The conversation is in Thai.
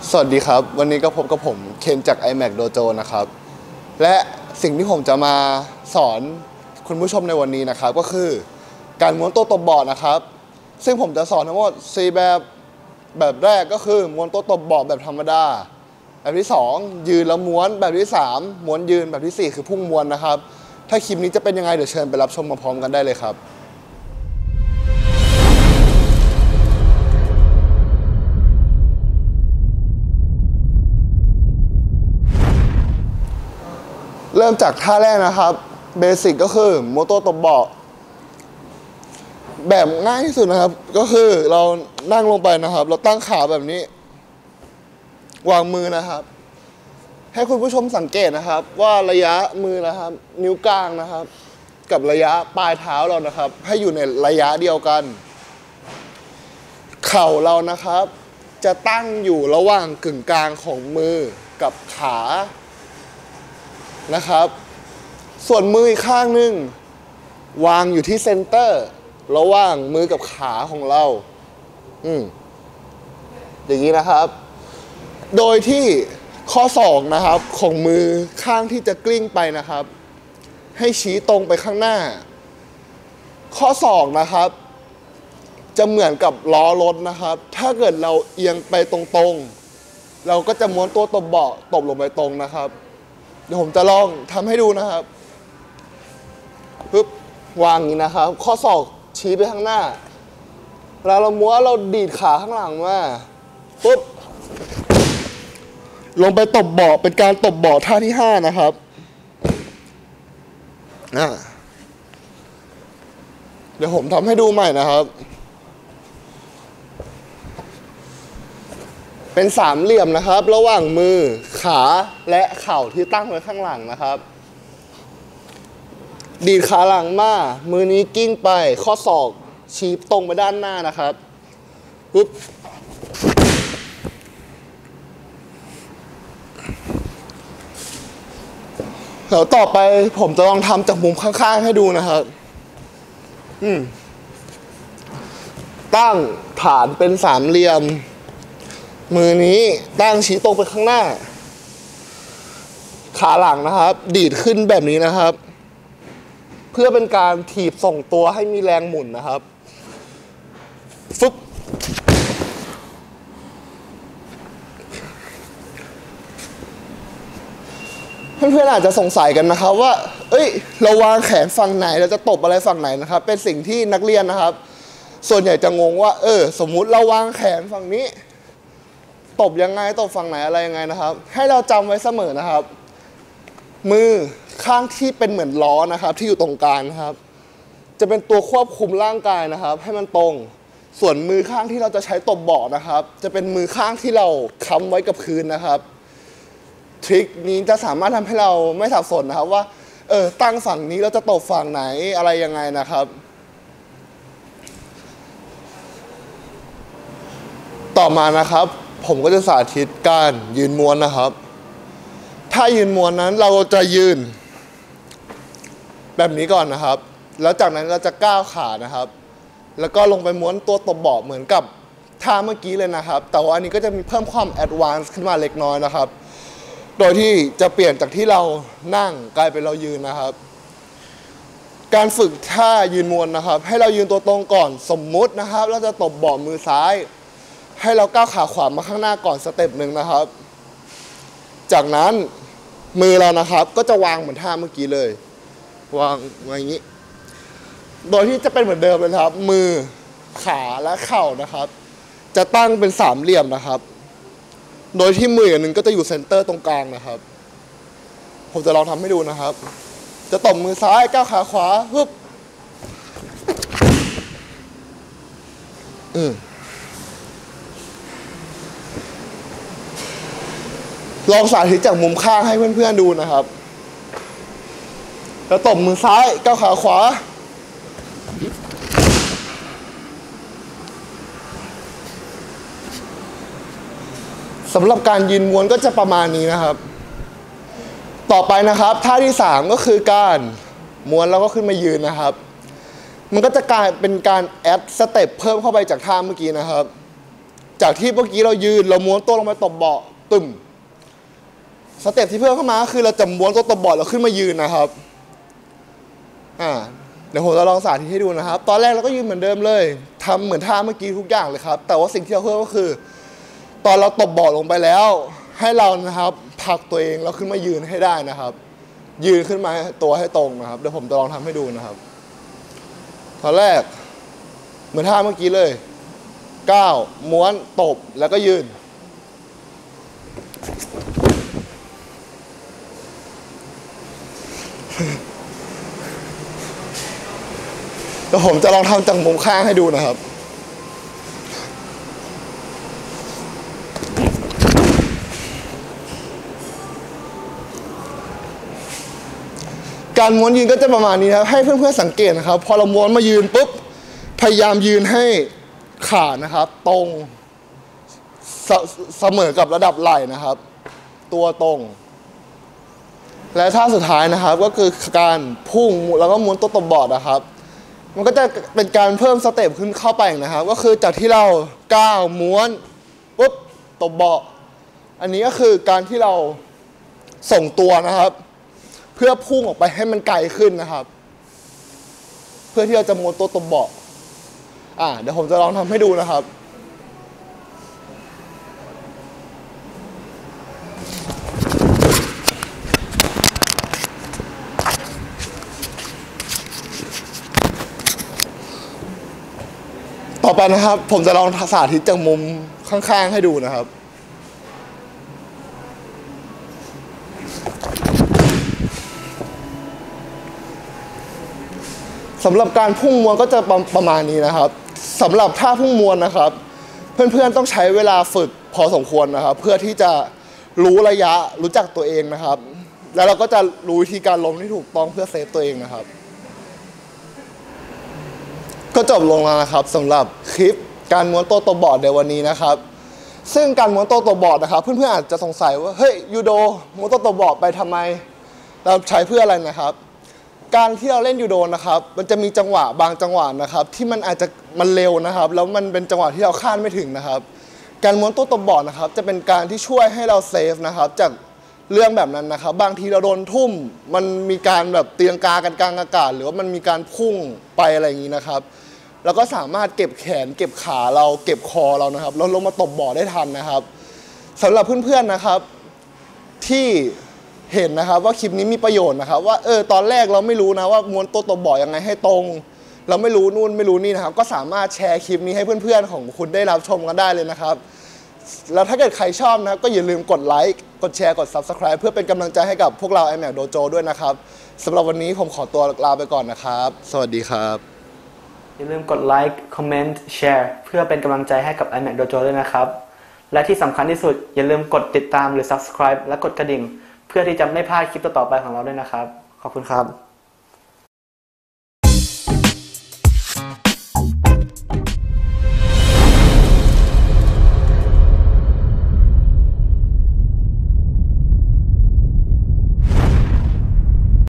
สวัสดีครับวันนี้ก็พบกับผมเคนจาก iMac Dojo นะครับและสิ่งที่ผมจะมาสอนคุณผู้ชมในวันนี้นะครับก็คือการม้วนตัวตบบอร์ดนะครับซึ่งผมจะสอนทั้งหมด4แบบแรกก็คือม้วนตัวตบบอร์ดแบบธรรมดาแบบที่2ยืนแล้วม้วนแบบที่3ม้วนยืนแบบที่4คือพุ่งม้วนนะครับถ้าคลิปนี้จะเป็นยังไงเดี๋ยวเชิญไปรับชมมาพร้อมกันได้เลยครับเริ่มจากท่าแรกนะครับเบสิกก็คือม้วนตัวตบเบาะแบบง่ายที่สุดนะครับก็คือเรานั่งลงไปนะครับเราตั้งขาแบบนี้วางมือนะครับให้คุณผู้ชมสังเกตนะครับว่าระยะมือนะครับนิ้วกลางนะครับกับระยะปลายเท้าเรานะครับให้อยู่ในระยะเดียวกันเข่าเรานะครับจะตั้งอยู่ระหว่างกึ่งกลางของมือกับขานะครับส่วนมืออีกข้างหนึ่งวางอยู่ที่เซนเตอร์ระหว่างมือกับขาของเราอย่างนี้นะครับโดยที่ข้อศอกนะครับของมือข้างที่จะกลิ้งไปนะครับให้ชี้ตรงไปข้างหน้าข้อศอกนะครับจะเหมือนกับล้อรถนะครับถ้าเกิดเราเอียงไปตรงๆเราก็จะม้วนตัวตบเบาะตบลงไปตรงนะครับเดี๋ยวผมจะลองทำให้ดูนะครับปึ๊บวางอย่างนี้นะครับข้อศอกชี้ไปข้างหน้าแล้วเราม้วนเราดีดขาข้างหลังมาปึ๊บลงไปตบเบาะเป็นการตบเบาะท่าที่5นะครับเดี๋ยวผมทำให้ดูใหม่นะครับเป็นสามเหลี่ยมนะครับระหว่างมือขาและเข่าที่ตั้งไว้ข้างหลังนะครับดีดขาหลังมามือนี้กิ้งไปข้อศอกชี้ตรงไปด้านหน้านะครับปึ๊บเดี๋ยวต่อไปผมจะลองทำจากมุมข้างๆให้ดูนะครับตั้งฐานเป็นสามเหลี่ยมมือนี้ตั้งชี้ตรงไปข้างหน้าขาหลังนะครับดีดขึ้นแบบนี้นะครับเพื่อเป็นการถีบส่งตัวให้มีแรงหมุนนะครับฟึบเพื่อนๆอาจจะสงสัยกันนะครับว่าเราวางแขนฝั่งไหนเราจะตบอะไรฝั่งไหนนะครับเป็นสิ่งที่นักเรียนนะครับส่วนใหญ่จะงงว่าสมมุติเราวางแขนฝั่งนี้ตบยังไงตบฝั่งไหนอะไรยังไงนะครับให้เราจำไว้เสมอนะครับมือข้างที่เป็นเหมือนล้อนะครับที่อยู่ตรงกลางนะครับจะเป็นตัวควบคุมร่างกายนะครับให้มันตรงส่วนมือข้างที่เราจะใช้ตบเบาะนะครับจะเป็นมือข้างที่เราค้ำไว้กับพื้นนะครับทริคนี้จะสามารถทำให้เราไม่สับสนนะครับว่าตั้งฝั่งนี้เราจะตบฝั่งไหนอะไรยังไงนะครับต่อมานะครับผมก็จะสาธิตการยืนม้วนนะครับถ้ายืนม้วนนั้นเราจะยืนแบบนี้ก่อนนะครับแล้วจากนั้นเราจะก้าวขานะครับแล้วก็ลงไปม้วนตัวตบเบาะเหมือนกับท่าเมื่อกี้เลยนะครับแต่ว่าอันนี้ก็จะมีเพิ่มความแอดวานซ์ขึ้นมาเล็กน้อยนะครับโดยที่จะเปลี่ยนจากที่เรานั่งกลายเป็นเรายืนนะครับการฝึกท่ายืนม้วนนะครับให้เรายืนตัวตรงก่อนสมมุตินะครับเราจะตบเบาะมือซ้ายให้เราก้าวขาขวามาข้างหน้าก่อนสเต็ปหนึ่งนะครับจากนั้นมือเรานะครับก็จะวางเหมือนท่าเมื่อกี้เลยวางอย่างนี้โดยที่จะเป็นเหมือนเดิมเลยครับมือขาและเข่านะครับจะตั้งเป็นสามเหลี่ยมนะครับโดยที่มืออย่างหนึ่งก็จะอยู่เซนเตอร์ตรงกลางนะครับผมจะลองทำให้ดูนะครับจะตบมือซ้ายก้าวขาขวาปึ๊บลองสาธิตจากมุมข้างให้เพื่อนๆดูนะครับแล้วตบมือซ้ายก้าวขาขวาสำหรับการยืนม้วนก็จะประมาณนี้นะครับต่อไปนะครับท่าที่3ก็คือการม้วนแล้วก็ขึ้นมายืนนะครับมันก็จะกลายเป็นการแอดสเต็ปเพิ่มเข้าไปจากท่าเมื่อกี้นะครับจากที่เมื่อกี้เรายืนเราม้วนตัวลงไปตบเบาะตึมสเต็ปที่เพิ่มเข้ามาคือเราจะม้วนตัวตบเบาะแล้วขึ้นมายืนนะครับเดี๋ยวผมจะลองสาธิตให้ดูนะครับตอนแรกเราก็ยืนเหมือนเดิมเลยทำเหมือนท่าเมื่อกี้ทุกอย่างเลยครับแต่ว่าสิ่งที่เราเพิ่มก็คือตอนเราตบเบาะลงไปแล้วให้เรานะครับผลักตัวเองแล้วขึ้นมายืนให้ได้นะครับยืนขึ้นมาตัวให้ตรงนะครับเดี๋ยวผมจะลองทำให้ดูนะครับตอนแรกเหมือนท่าเมื่อกี้เลยก้าวม้วนตบแล้วก็ยืนเดี๋ยวผมจะลองทำจากมุมข้างให้ดูนะครับการม้วนยืนก็จะประมาณนี้ครับให้เพื่อนๆสังเกตนะครับพอเราม้วนมายืนปุ๊บพยายามยืนให้ขานะครับตรงเสมอกับระดับไหล่นะครับตัวตรงและท่าสุดท้ายนะครับก็คือการพุ่งแล้วก็ม้วนตัวตบเบาะนะครับมันก็จะเป็นการเพิ่มสเต็ปขึ้นเข้าไปนะครับก็คือจากที่เราก้าวม้วนปุ๊บตบเบาะอันนี้ก็คือการที่เราส่งตัวนะครับเพื่อพุ่งออกไปให้มันไกลขึ้นนะครับเพื่อที่เราจะม้วนตัวตบเบาะเดี๋ยวผมจะลองทำให้ดูนะครับต่อไปนะครับผมจะลองสาธิตจากมุมข้างๆให้ดูนะครับสำหรับการพุ่งม้วนก็จะประมาณนี้นะครับสำหรับท่าพุ่งม้วนนะครับเพื่อนๆต้องใช้เวลาฝึกพอสมควรนะครับเพื่อที่จะรู้ระยะรู้จักตัวเองนะครับแล้วเราก็จะรู้วิธีการล้มที่ถูกต้องเพื่อเซฟตัวเองนะครับก็จบลงแล้วนะครับสำหรับคลิปการม้วนตัวตบเบาะในวันนี้นะครับซึ่งการม้วนตัวตบเบาะนะครับเพื่อนๆอาจจะสงสัยว่าเฮ้ยยูโดม้วนตัวตบเบาะไปทำไมเราใช้เพื่ออะไรนะครับการที่เราเล่นยูโดนะครับมันจะมีจังหวะบางจังหวะนะครับที่มันอาจจะเร็วนะครับแล้วมันเป็นจังหวะที่เราคาดไม่ถึงนะครับการม้วนตัวตบเบาะนะครับจะเป็นการที่ช่วยให้เราเซฟนะครับจากเรื่องแบบนั้นนะครับบางทีเราโดนทุ่มมันมีการแบบตีลังกากันกลางอากาศหรือว่ามันมีการพุ่งไปอะไรอย่างนี้นะครับแล้วก็สามารถเก็บแขนเก็บขาเราเก็บคอเรานะครับแล้วลงมาตบเบาะได้ทันนะครับสำหรับเพื่อนๆนะครับที่เห็นนะครับว่าคลิปนี้มีประโยชน์นะครับว่าตอนแรกเราไม่รู้นะว่าม้วนตัวตบเบาะยังไงให้ตรงเราไม่รู้นู่นไม่รู้นี่นะครับก็สามารถแชร์คลิปนี้ให้เพื่อนๆของคุณได้รับชมกันได้เลยนะครับแล้วถ้าเกิดใครชอบนะครับก็อย่าลืมกดไลค์กดแชร์กด Subscribe เพื่อเป็นกำลังใจให้กับพวกเรา iMac Dojo ด้วยนะครับสำหรับวันนี้ผมขอตัวลาไปก่อนนะครับสวัสดีครับอย่าลืมกดไลค์คอมเมนต์แชร์เพื่อเป็นกำลังใจให้กับ iMac Dojo ด้วยนะครับและที่สำคัญที่สุดอย่าลืมกดติดตามหรือ Subscribe และกดกระดิ่งเพื่อที่จะไม่พลาดคลิปต่อๆไปของเราด้วยนะครับขอบคุณครับ